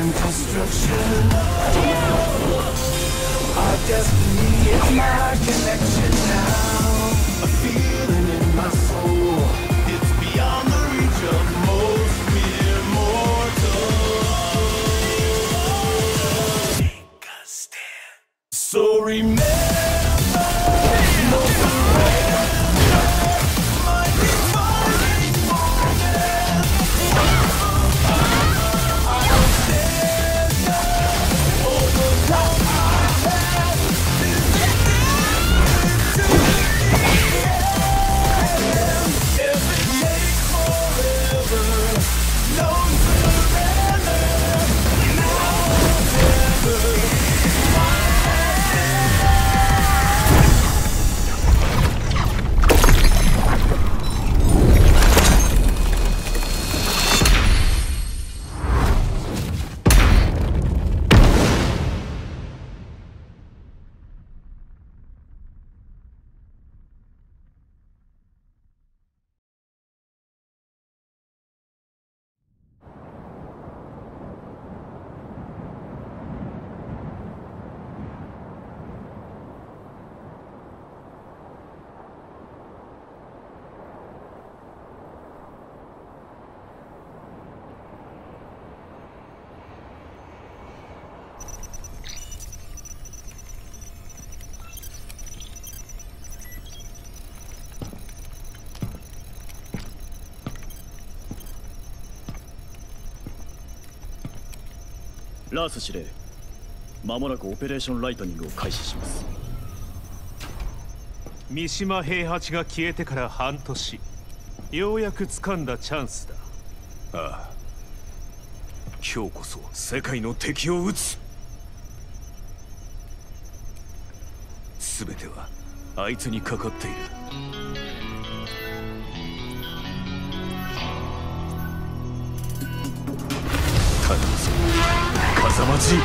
and destruction. Our destiny is my connection now. A feeling in my soul. It's beyond the reach of most mere mortals. Take a stand. So remember, no surrender. Might be falling for them. I'll stand up, overcome my past. This is to the end. If it takes forever, no surrender. Now or never. ラース司令、間もなくオペレーションライトニングを開始します。 三島平八が消えてから半年、ようやく掴んだチャンスだ。 ああ、今日こそ世界の敵を撃つ。全てはあいつにかかっている。頼むぞ、風間陣。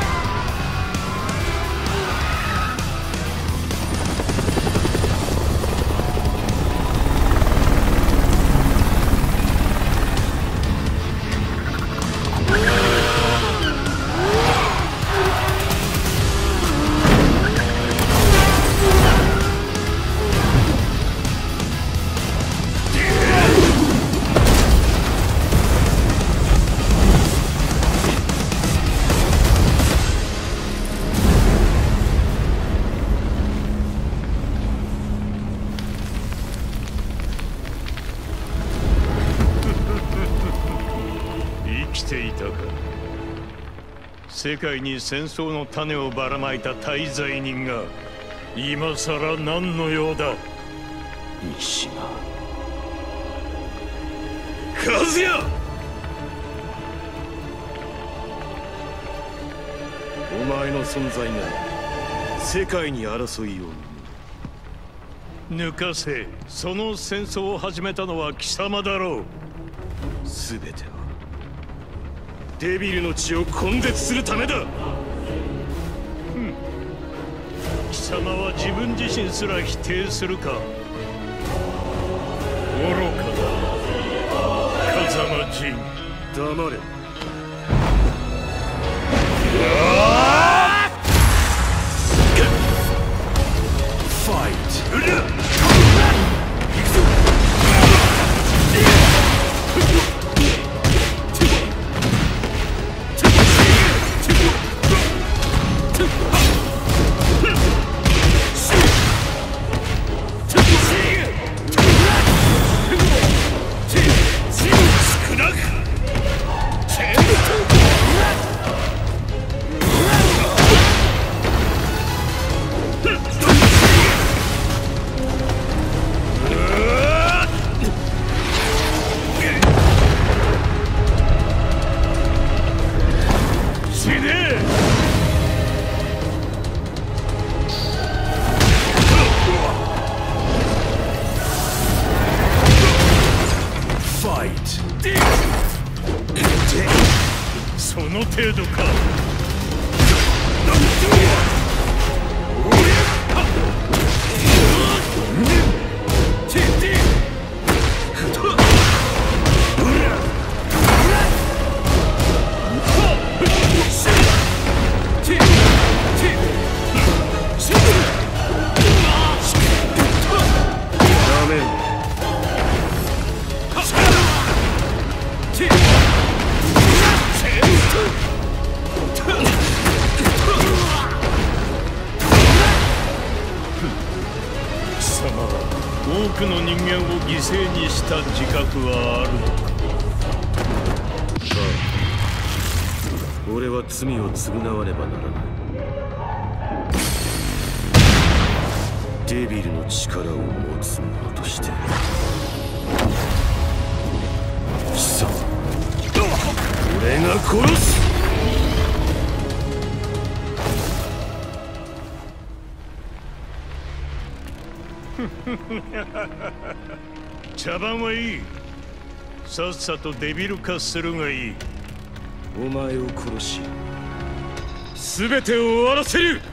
世界に戦争の種をばらまいた大罪人が今さら何の用だ。 三島、 和也、お前の存在が世界に争いを抜かせ。その戦争を始めたのは貴様だろう。全てはデビルの血を根絶するためだ。貴様は自分自身すら否定するか。愚かだ。風間陣、黙れ。 ファイト。 その程度か。 貴様は多くの人間を犠牲にした自覚はあるのか。 俺は罪を償わねばならない。デビルの力を持つ者として。貴様、俺が殺す。 茶番はいい。さっさとデビル化するがいい。 お前を殺し全てを終わらせる。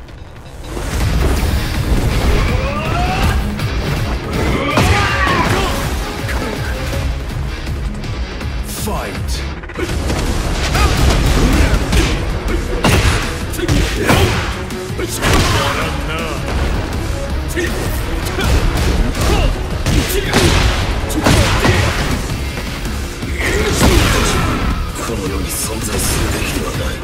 ファイト。この世に存在するべきではない。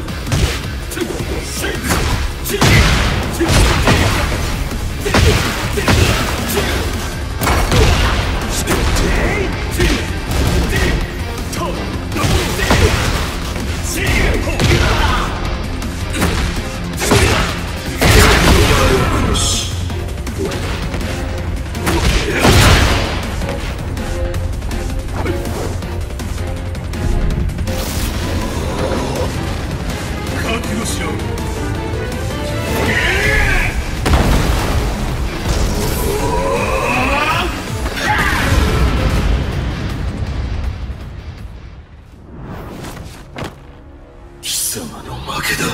貴様の負けだ。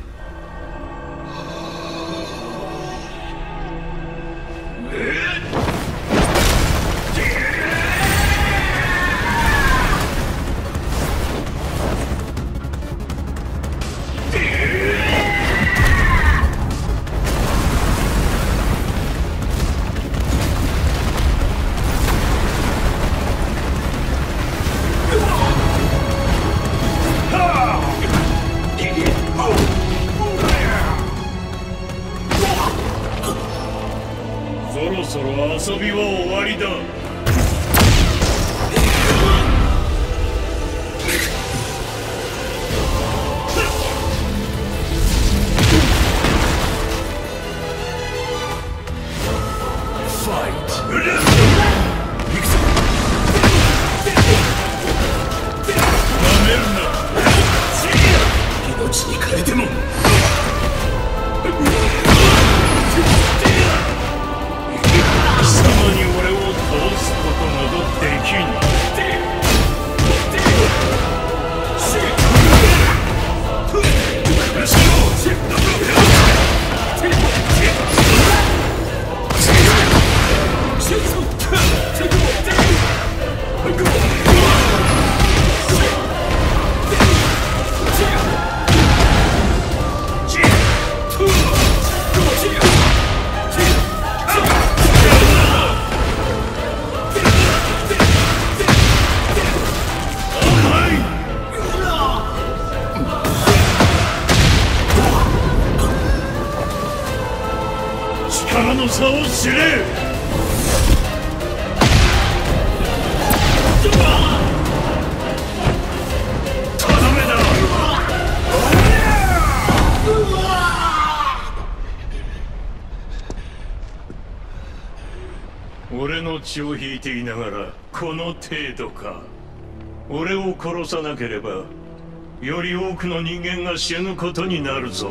そろそろ遊びは終わりだ。ファイト。行くぞ。なめるな。命に変えても。貴様に俺を倒すことなどできん。力の差を知れ。とどめだ。俺の血を引いていながらこの程度か。俺を殺さなければより多くの人間が死ぬことになるぞ。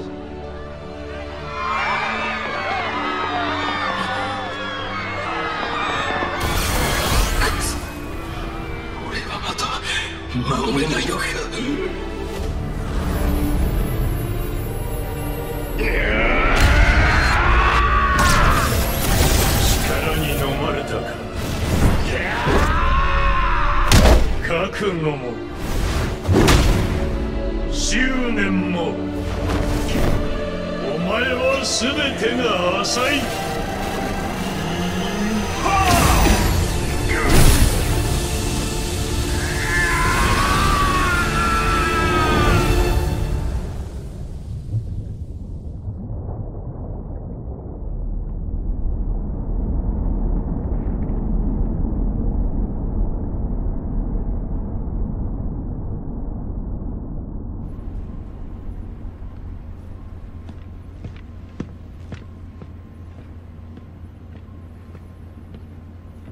守れないのか。力に飲まれたか。覚悟も執念もお前は全てが浅い。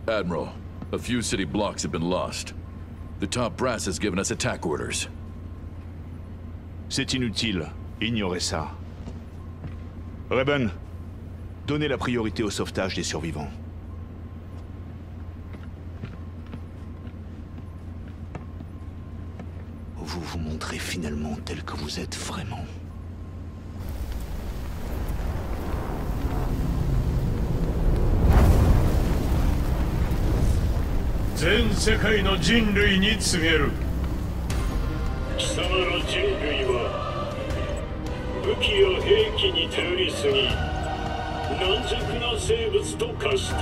Admiral, a few city blocks have been lost. The top brass has given us attack orders. C'est inutile. Ignorez ça. Reben, donnez la priorité au sauvetage des survivants. Vous vous montrez finalement tel que vous êtes vraiment. 全世界の人類に告げる。貴様ら人類は武器や兵器に頼りすぎ軟弱な生物と化した。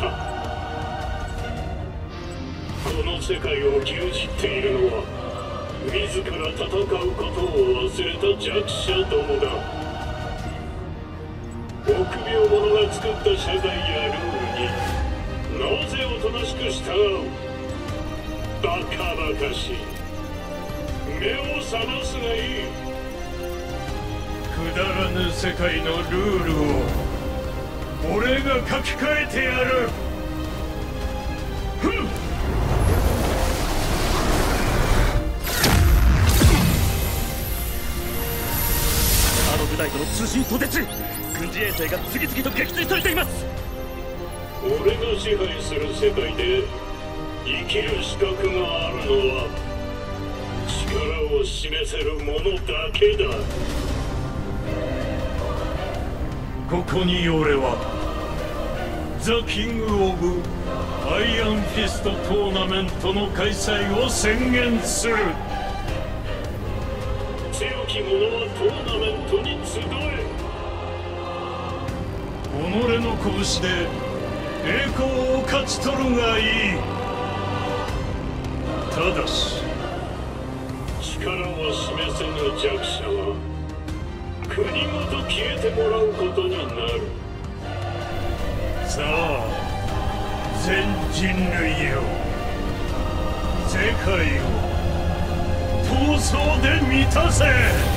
この世界を牛耳っているのは自ら戦うことを忘れた弱者どもだ。臆病者が作った社会やルールになぜおとなしく従う。バカバカしい。目を覚ますがいい。くだらぬ世界のルールを俺が書き換えてやる。ふん。 あの部隊との通信途絶。軍事衛星が次々と撃墜されています。 俺が支配する世界で生きる資格があるのは力を示せる者だけだ。ここに俺はザ・キング・オブ・アイアンフィストトーナメントの開催を宣言する。強き者はトーナメントに集え。己の拳で栄光を勝ち取るがいい。ただし力を示せぬ弱者は国ごと消えてもらうことになる。さあ全人類よ、世界を闘争で満たせ。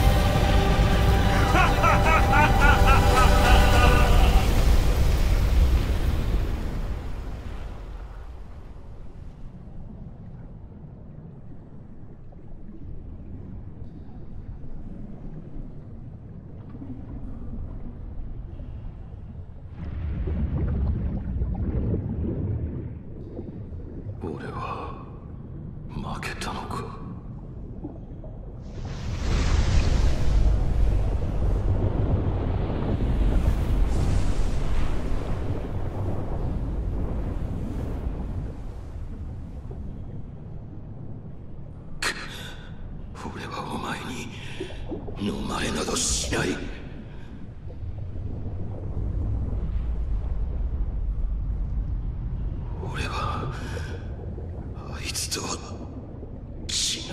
俺は負けたのか。俺はお前に飲まれなどしない。俺はあいつとは違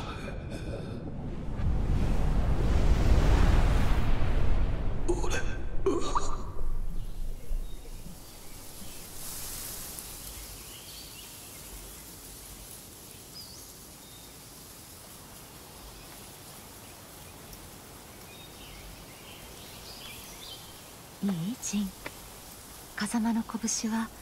う。俺はいいジン。風間の拳は